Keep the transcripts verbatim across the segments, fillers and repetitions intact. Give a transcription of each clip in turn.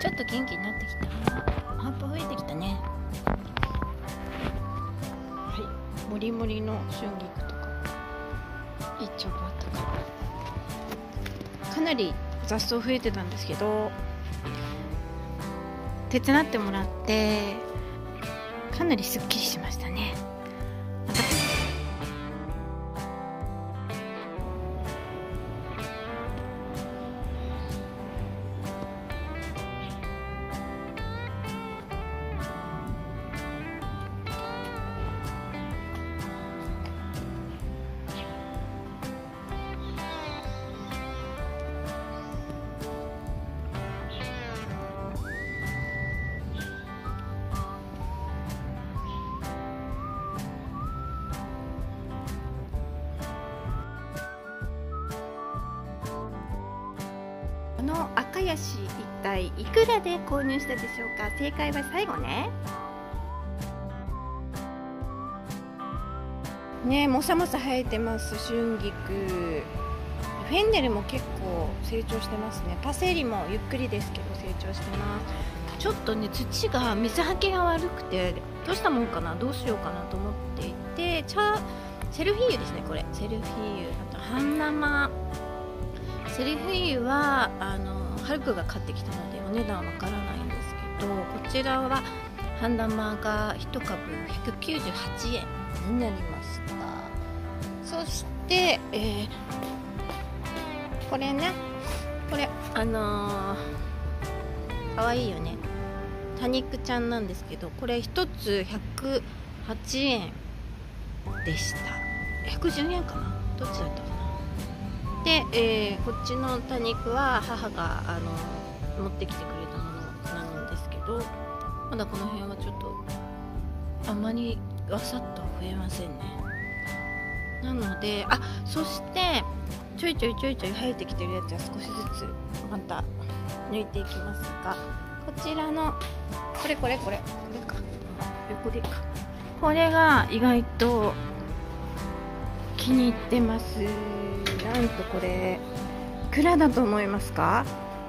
ちょっと元気になってきた。葉っぱ増えてきたね。はい、もりもりの春菊とかイチョウとか、かなり雑草増えてたんですけど、手伝ってもらってかなりすっきりしましたね。この赤ヤシ一体いくらで購入したでしょうか。正解は最後ね。ね、もさもさ生えてます春菊。フェンネルも結構成長してますね。パセリもゆっくりですけど成長してます。ちょっとね、土が水はけが悪くてどうしたもんかな、どうしようかなと思っていて、茶セルフィーユですね。これセルフィーユ、あと半生。セルフィーユはあのハルクが買ってきたのでお値段はわからないんですけど、こちらは半生がいちかぶひゃくきゅうじゅうはちえんになりました。そして、えー、これね、これあのー、かわいいよね。多肉ちゃんなんですけど、これひとつひゃくはちえんでした。ひゃくじゅうえんかな、どっちだったかな。で、えー、こっちの多肉は母があの持ってきてくれたものなんですけど、まだこの辺はちょっとあまりわさっと増えませんね。なので、あ、そしてちょいちょいちょいちょい生えてきてるやつは少しずつまた抜いていきますが、こちらのこれこれこれこれか、横でか、これが意外と気に入ってます。なんとこれいくらだと思いますか。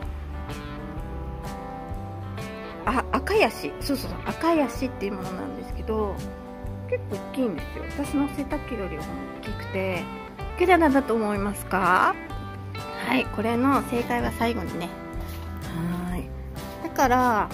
あ、赤ヤシ、そうそうそう、赤ヤシっていうものなんですけど、結構大きいんですよ。私の背丈よりも大きくて、いくらだと思いますか。はい、これの正解は最後にね。はい、だから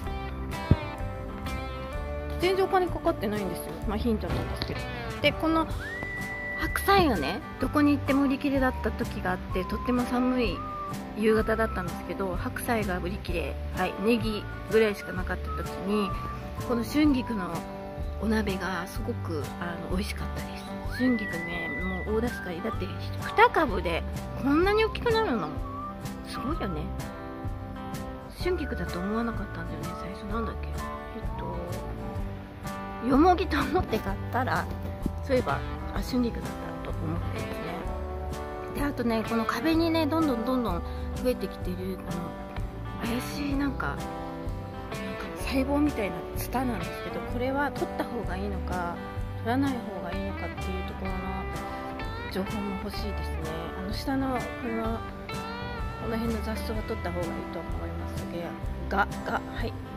全然お金かかってないんですよ。まあヒントなんですけど。で、この白菜がね、どこに行っても売り切れだった時があって、とっても寒い夕方だったんですけど、白菜が売り切れ、はい、ネギぐらいしかなかった時に、この春菊のお鍋がすごくあの美味しかったです。春菊ね、もう大助かりだって、にかぶでこんなに大きくなるのすごいよね。春菊だと思わなかったんだよね、最初。なんだっけ、えっとよもぎと思って買ったら、そういえばあ、春菊だったと思ってですね。で、あとね、この壁にね、どんどんどんどん増えてきてるこの怪しいなんか、なんか細胞みたいなツタなんですけど、これは取った方がいいのか取らない方がいいのかっていうところの情報も欲しいですね。あの下のこのこの辺の雑草は取った方がいいと思いますがががはい。